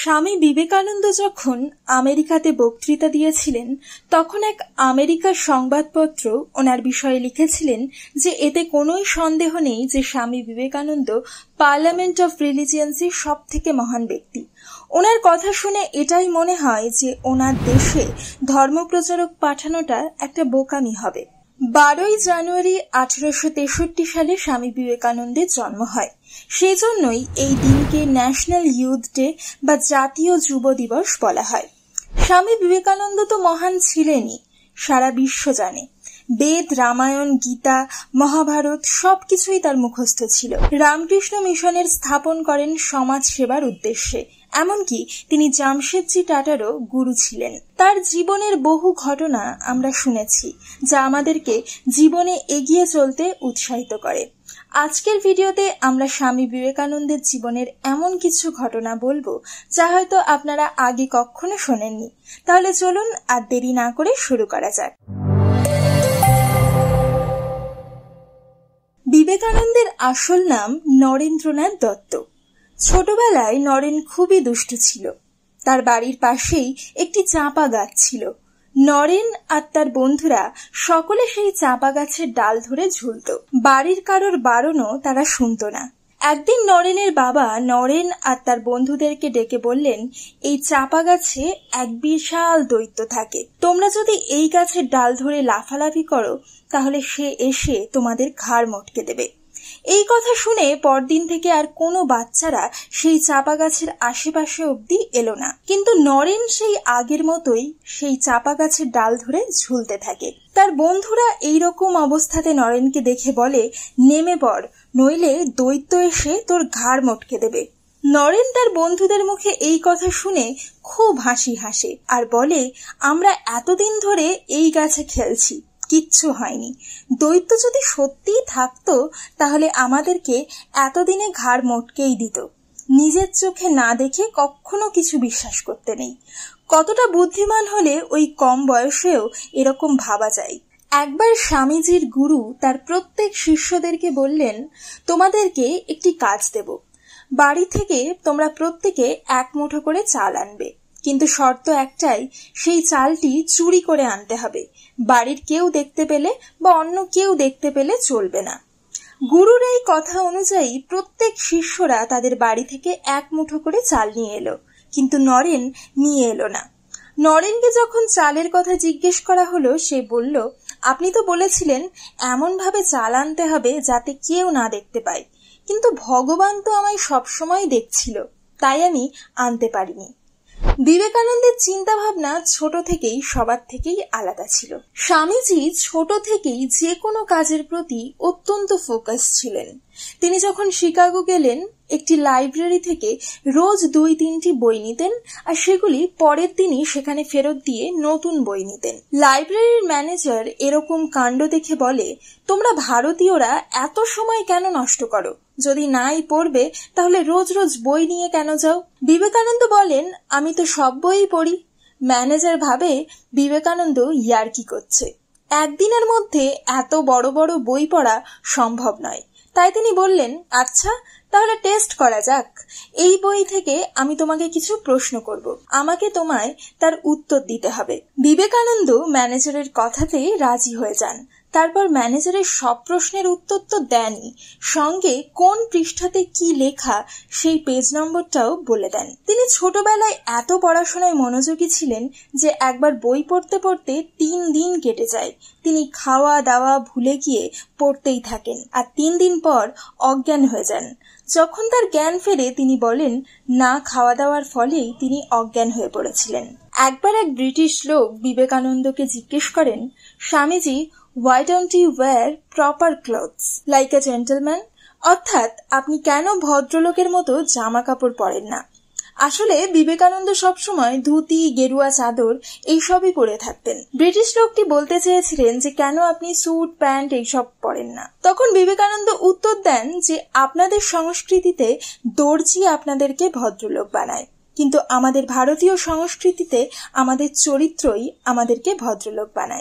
স্বামী বিবেকানন্দ যখন আমেরিকাতে বক্তৃতা দিয়েছিলেন তখন এক আমেরিকার সংবাদপত্র ওনার বিষয়ে লিখেছিলেন যে এতে কোনোই সন্দেহ নেই যে স্বামী বিবেকানন্দ পার্লামেন্ট অফ রিলিজিয়ান্সের সব থেকে মহান ব্যক্তি। ওনার কথা শুনে এটাই মনে হয় যে ওনার দেশে ধর্মপ্রচারক পাঠানোটা একটা বোকামি হবে। 12ই জানুয়ারি 1863 সালে স্বামী বিবেকানন্দের জন্ম হয়। সেজন্যই এই দিনকে ন্যাশনাল ইয়ুথ ডে বা জাতীয় যুব দিবস বলা হয়। স্বামী বিবেকানন্দ তো মহান ছিলেনই, সারা বিশ্ব জানে। বেদ, রামায়ণ, গীতা, মহাভারত সবকিছুই তার মুখস্থ ছিল। রামকৃষ্ণ মিশনের স্থাপন করেন সমাজ সেবার উদ্দেশ্যে। এমনকি তিনি জামশেদজি টাটারও গুরু ছিলেন। তার জীবনের বহু ঘটনা আমরা শুনেছি যা আমাদেরকে জীবনে এগিয়ে চলতে উৎসাহিত করে। আজকের ভিডিওতে আমরা স্বামী বিবেকানন্দের জীবনের এমন কিছু ঘটনা বলবো যা হয়তো আপনারা আগে কখনো শোনেননি। তাহলে চলুন আর দেরি না করে শুরু করা যাক। বিবেকানন্দের আসল নাম নরেন্দ্রনাথ দত্ত। ছোটবেলায় নরেন খুবই দুষ্টু ছিল। তার বাড়ির পাশেই একটি চাঁপা গাছ ছিল। নরেন আর তার বন্ধুরা সকলে সেই চাঁপা গাছের ডাল ধরে ঝুলত। বাড়ির কারোর বারণও তারা শুনত না। একদিন নরেনের বাবা নরেন আর তার বন্ধুদেরকে ডেকে বললেন, এই চাঁপা গাছে এক বিশাল দৈত্য থাকে। তোমরা যদি এই গাছের ডাল ধরে লাফালাফি করো তাহলে সে এসে তোমাদের ঘাড় মটকে দেবে। এই কথা শুনে পরদিন থেকে আর কোনো বাচ্চারা সেই চাঁপা গাছের আশেপাশে অবধি এলো না। কিন্তু নরেন সেই আগের মতোই সেই চাঁপা গাছের ডাল ধরে ঝুলতে থাকে। তার বন্ধুরা এইরকম অবস্থাতে নরেনকে দেখে বলে, নেমে পড়, নইলে দৈত্য এসে তোর ঘাড় মটকে দেবে। নরেন তার বন্ধুদের মুখে এই কথা শুনে খুব হাসি হাসে আর বলে, আমরা এতদিন ধরে এই গাছে খেলছি, কিচ্ছু হয়নি। দৈত্য যদি সত্যিই থাকতো তাহলে আমাদেরকে এতদিনে ঘাড় মটকেই দিত। নিজের চোখে না দেখে কখনো কিছু বিশ্বাস করতে নেই। কতটা বুদ্ধিমান হলে ওই কম বয়সেও এরকম ভাবা যায়। একবার স্বামীজির গুরু তার প্রত্যেক শিষ্যদেরকে বললেন, তোমাদেরকে একটি কাজ দেব। বাড়ি থেকে তোমরা প্রত্যেকে এক মুঠো করে চাল আনবে, কিন্তু শর্ত একটাই, সেই চালটি চুরি করে আনতে হবে। বাড়ির কেউ দেখতে পেলে বা অন্য কেউ দেখতে পেলে চলবে না। গুরুর এই কথা অনুযায়ী প্রত্যেক শিষ্যরা তাদের বাড়ি থেকে এক মুঠো করে চাল নিয়ে এলো, কিন্তু নরেন নিয়ে এলো না। নরেনকে যখন চালের কথা জিজ্ঞেস করা হলো সে বলল, আপনি তো বলেছিলেন এমন ভাবে চাল আনতে হবে যাতে কেউ না দেখতে পায়, কিন্তু ভগবান তো আমায় সবসময় দেখছিল, তাই আমি আনতে পারিনি। বিবেকানন্দের চিন্তা ভাবনা ছোট থেকেই সবার থেকেই আলাদা ছিল। স্বামীজি ছোট থেকেই যে কোনো কাজের প্রতি অত্যন্ত ফোকাস ছিলেন। তিনি যখন শিকাগো গেলেন একটি লাইব্রেরি থেকে রোজ 2-3টি বই নিতেন আর সেগুলি পরের দিনই সেখানে ফেরত দিয়ে নতুন বই নিতেন। লাইব্রেরির ম্যানেজার এরকম কাণ্ড দেখে বলে, তোমরা ভারতীয়রা এত সময় কেন নষ্ট করো? যদি নাই পড়বে তাহলে রোজ রোজ বই নিয়ে কেন যাও? বিবেকানন্দ বলেন, আমি তো সব বই পড়ি। ম্যানেজার ভাবে বিবেকানন্দ ইয়ার্কি করছে। একদিনের মধ্যে এত বড় বড় বই পড়া সম্ভব নয়। তাই তিনি বললেন, আচ্ছা তাহলে টেস্ট করা যাক। এই বই থেকে আমি তোমাকে কিছু প্রশ্ন করব, আমাকে তোমায় তার উত্তর দিতে হবে। বিবেকানন্দ ম্যানেজারের কথাতে রাজি হয়ে যান। তারপর ম্যানেজারের সব প্রশ্নের উত্তর তো দেনই, সঙ্গে কোন পৃষ্ঠাতে কি লেখা সেই পেজ নম্বরটাও বলে দেন। তিনি ছোটবেলায় এত পড়াশোনায় মনোযোগী ছিলেন যে একবার বই পড়তে পড়তে 3 দিন কেটে যায়। তিনি খাওয়া দাওয়া ভুলে গিয়ে পড়তেই থাকেন আর 3 দিন পর অজ্ঞান হয়ে যান। যখন তার জ্ঞান ফেরে তিনি বলেন, না খাওয়া দাওয়ার ফলেই তিনি অজ্ঞান হয়ে পড়েছিলেন। একবার এক ব্রিটিশ লোক বিবেকানন্দকে জিজ্ঞেস করেন, Swamiji, why don't you wear proper clothes like a gentleman? অর্থাৎ আপনি কেন ভদ্রলোকের মতো জামা কাপড় পরেন না? আসলে বিবেকানন্দ সবসময় ধুতি, গেরুয়া চাদর এইসবই পরে থাকতেন। ব্রিটিশ লোকটি বলতে চেয়েছিলেন যে কেন আপনি স্যুট প্যান্ট এইসব পরেন না। তখন বিবেকানন্দ উত্তর দেন যে আপনাদের সংস্কৃতিতে দর্জি আপনাদেরকে ভদ্রলোক বানায়, কিন্তু আমাদের ভারতীয় সংস্কৃতিতে আমাদের চরিত্রই আমাদেরকে ভদ্রলোক বানায়।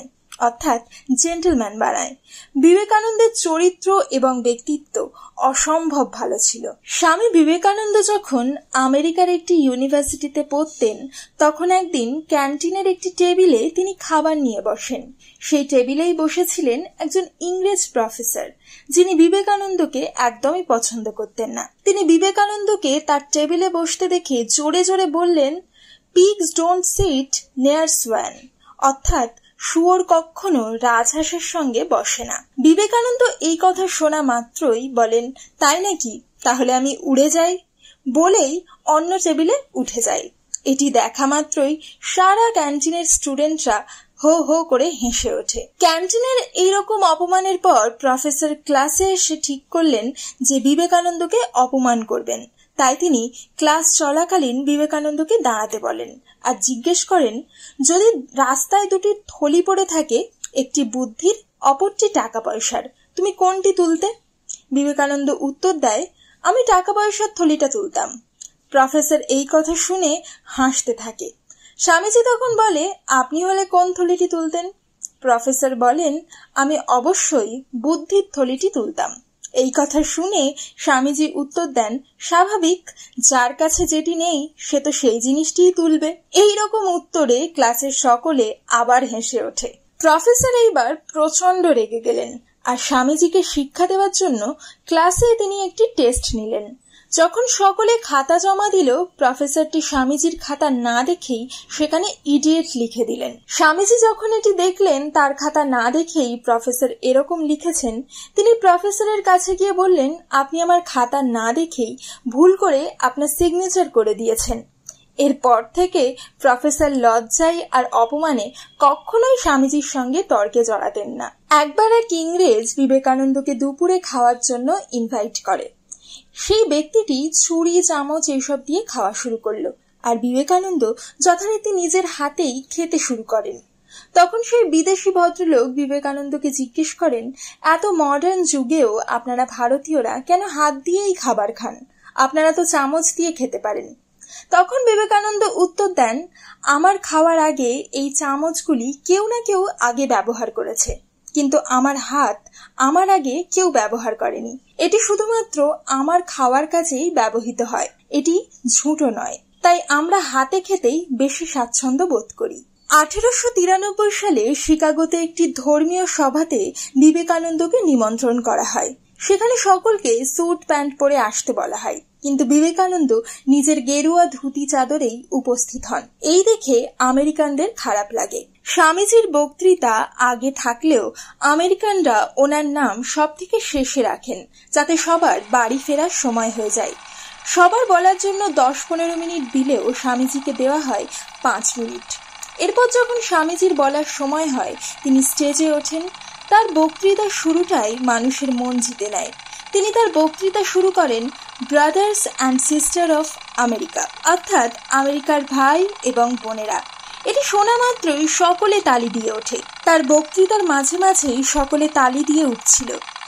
অর্থাৎ জেন্টলম্যান বানায়। বিবেকানন্দের চরিত্র এবং ব্যক্তিত্ব অসম্ভব ভালো ছিল। স্বামী বিবেকানন্দ যখন আমেরিকার একটি ইউনিভার্সিটিতে পড়তেন, তখন একদিন ক্যান্টিনের একটি টেবিলে তিনি খাবার নিয়ে বসেন। সেই টেবিলেই বসেছিলেন একজন ইংরেজ প্রফেসর, যিনি বিবেকানন্দকে একদমই পছন্দ করতেন না। তিনি বিবেকানন্দকে তার টেবিলে বসতে দেখে জোরে জোরে বললেন, pigs don't sit near swan, অর্থাৎ শুয়োর কখনো রাজহাঁসের সঙ্গে বসে না। বিবেকানন্দ এই কথা শোনা মাত্রই বলেন, তাই নাকি, তাহলে আমি উড়ে যাই, বলেই অন্য টেবিলে উঠে যাই। এটি দেখা মাত্রই সারা ক্যান্টিনের স্টুডেন্টরা হো হো করে হেসে ওঠে। ক্যান্টিনের এইরকম অপমানের পর প্রফেসর ক্লাসে এসে ঠিক করলেন যে বিবেকানন্দকে অপমান করবেন। তাই তিনি ক্লাস চলাকালীন বিবেকানন্দকে দাঁড়াতে বলেন আর জিজ্ঞেস করেন, যদি রাস্তায় দুটি থলি পড়ে থাকে, একটি বুদ্ধির, অপরটি টাকা পয়সার, তুমি কোনটি তুলতে? বিবেকানন্দ উত্তর দেয়, আমি টাকা পয়সার থলিটা তুলতাম। প্রফেসর এই কথা শুনে হাসতে থাকে। স্বামীজি তখন বলে, আপনি হলে কোন থলিটি তুলতেন? প্রফেসর বলেন, আমি অবশ্যই বুদ্ধির থলিটি তুলতাম। এই কথা শুনে স্বামীজি উত্তর দেন, স্বাভাবিক, যার কাছে যেটি নেই সে তো সেই জিনিসটিই তুলবে। এইরকম উত্তরে ক্লাসের সকলে আবার হেসে ওঠে। প্রফেসর এইবার প্রচন্ড রেগে গেলেন আর স্বামীজিকে শিক্ষা দেওয়ার জন্য ক্লাসে তিনি একটি টেস্ট নিলেন। যখন সকলে খাতা জমা দিল, প্রফেসরটি স্বামীজির খাতা না দেখেই সেখানে ইডিয়েট লিখে দিলেন। স্বামীজি যখন এটি দেখলেন, তার খাতা না দেখেই প্রফেসর এরকম লিখেছেন, তিনি প্রফেসরের কাছে গিয়ে বললেন, আপনি আমার খাতা না দেখেই ভুল করে আপনার সিগনেচার করে দিয়েছেন। এরপর থেকে প্রফেসর লজ্জায় আর অপমানে কখনোই স্বামীজির সঙ্গে তর্কে জড়াতেন না। একবার এক ইংরেজ বিবেকানন্দকে দুপুরে খাওয়ার জন্য ইনভাইট করে। সেই ব্যক্তিটি ছুরি, চামচ এইসব দিয়ে খাওয়া শুরু করলো আর বিবেকানন্দ যথারীতি নিজের হাতেই খেতে শুরু করেন। তখন সেই বিদেশি ভদ্রলোক বিবেকানন্দকে জিজ্ঞেস করেন, এত মডার্ন যুগেও আপনারা ভারতীয়রা কেন হাত দিয়েই খাবার খান? আপনারা তো চামচ দিয়ে খেতে পারেন। তখন বিবেকানন্দ উত্তর দেন, আমার খাওয়ার আগে এই চামচগুলি কেউ না কেউ আগে ব্যবহার করেছে, কিন্তু আমার হাত আমার আগে কেউ ব্যবহার করেনি। এটি শুধুমাত্র আমার খাওয়ার কাজেই ব্যবহৃত হয়, এটি ঝুঁটো নয়। তাই আমরা হাতে খেতেই বেশি স্বাচ্ছন্দ্য বোধ করি। 1893 সালে শিকাগোতে একটি ধর্মীয় সভাতে বিবেকানন্দকে নিমন্ত্রণ করা হয়। সেখানে সকলকে স্যুট প্যান্ট পরে আসতে বলা হয়, কিন্তু বিবেকানন্দ নিজের গেরুয়া ধুতি চাদরেই উপস্থিত হন। এই দেখে আমেরিকানদের খারাপ লাগে। স্বামীজির বক্তৃতা আগে থাকলেও আমেরিকানরা ওনার নাম সব থেকে শেষে রাখেন, যাতে সবার বাড়ি ফেরার সময় হয়ে যায়। সবার বলার জন্য 10-15 মিনিট দিলেও স্বামীজিকে দেওয়া হয় 5 মিনিট। এরপর যখন স্বামীজির বলার সময় হয়, তিনি স্টেজে ওঠেন। তার বক্তৃতার শুরুটাই মানুষের মন জিতে নেয়। তিনি তার বক্তৃতা শুরু করেন, brothers and sister of America, অর্থাৎ আমেরিকার ভাই এবং বোনেরা। এটি শোনা মাত্রই সকলে তালি দিয়ে ওঠে। তার বক্তৃতার মাঝে মাঝেই সকলে তালি দিয়ে উঠছিল।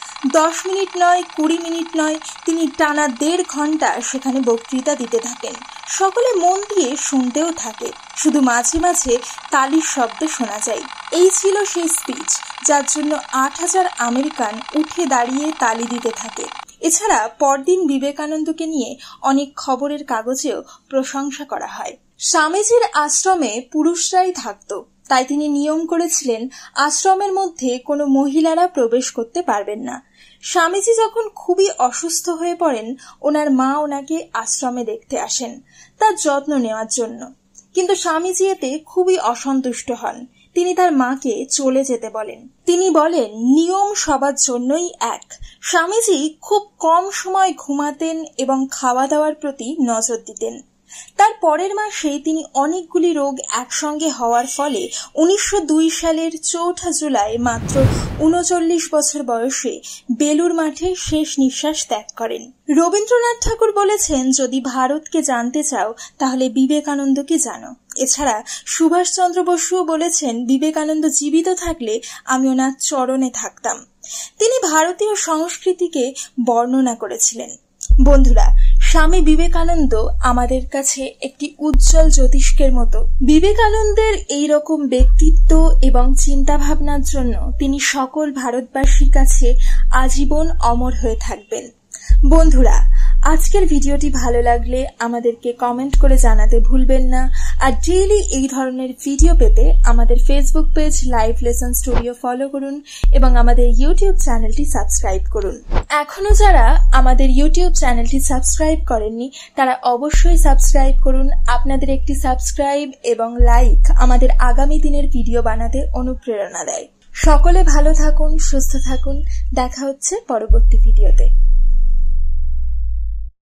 10 মিনিট নয়, 20 মিনিট নয়, তিনি টানা 1.5 ঘন্টা সেখানে বক্তৃতা দিতে থাকেন। সকলে মন দিয়ে শুনতেও থাকে, শুধু মাঝে মাঝে তালির শব্দ শোনা যায়। এই ছিল সেই স্পিচ, যার জন্য 8000 আমেরিকান উঠে দাঁড়িয়ে তালি দিতে থাকে। এছাড়া পরদিন বিবেকানন্দকে নিয়ে অনেক খবরের কাগজেও প্রশংসা করা হয়। স্বামীজির আশ্রমে পুরুষরাই থাকত, তাই তিনি নিয়ম করেছিলেন আশ্রমের মধ্যে কোনো মহিলারা প্রবেশ করতে পারবেন না। স্বামীজি যখন খুবই অসুস্থ হয়ে পড়েন, ওনার মা ওনাকে আশ্রমে দেখতে আসেন তার যত্ন নেওয়ার জন্য, কিন্তু স্বামীজি এতে খুবই অসন্তুষ্ট হন। তিনি তার মাকে চলে যেতে বলেন। তিনি বলেন, নিয়ম সবার জন্যই এক। স্বামীজি খুব কম সময় ঘুমাতেন এবং খাওয়া দাওয়ার প্রতি নজর দিতেন। তার পরের মাসে তিনি অনেকগুলি রোগ একসঙ্গে হওয়ার ফলে 1902 সালের 4 জুলাই মাত্র 39 বছর বয়সে বেলুর মাঠে শেষ নিঃশ্বাস ত্যাগ করেন। রবীন্দ্রনাথ ঠাকুর বলেছেন, যদি ভারতকে জানতে চাও তাহলে বিবেকানন্দকে জানো। এছাড়া সুভাষচন্দ্র বসুও বলেছেন, বিবেকানন্দ জীবিত থাকলে আমি ওনার চরণে থাকতাম। তিনি ভারতীয় সংস্কৃতিকে বর্ণনা করেছিলেন। বন্ধুরা, স্বামী বিবেকানন্দ আমাদের কাছে একটি উজ্জ্বল জ্যোতিষ্কের মতো। বিবেকানন্দের এই রকম ব্যক্তিত্ব এবং চিন্তা ভাবনার জন্য তিনি সকল ভারতবাসীর কাছে আজীবন অমর হয়ে থাকবেন। বন্ধুরা, আজকের ভিডিওটি ভালো লাগলে আমাদেরকে কমেন্ট করে জানাতে ভুলবেন না। আর ডেইলি এই ধরনের ভিডিও পেতে আমাদের Facebook page Live Lesson Studio follow করুন এবং আমাদের ইউটিউব চ্যানেলটি সাবস্ক্রাইব করুন। এখনো যারা আমাদের ইউটিউব চ্যানেলটি সাবস্ক্রাইব করেননি তারা অবশ্যই সাবস্ক্রাইব করুন। আপনাদের একটি সাবস্ক্রাইব এবং লাইক আমাদের আগামী দিনের ভিডিও বানাতে অনুপ্রেরণা দেয়। সকলে ভালো থাকুন, সুস্থ থাকুন। দেখা হচ্ছে পরবর্তী ভিডিওতে।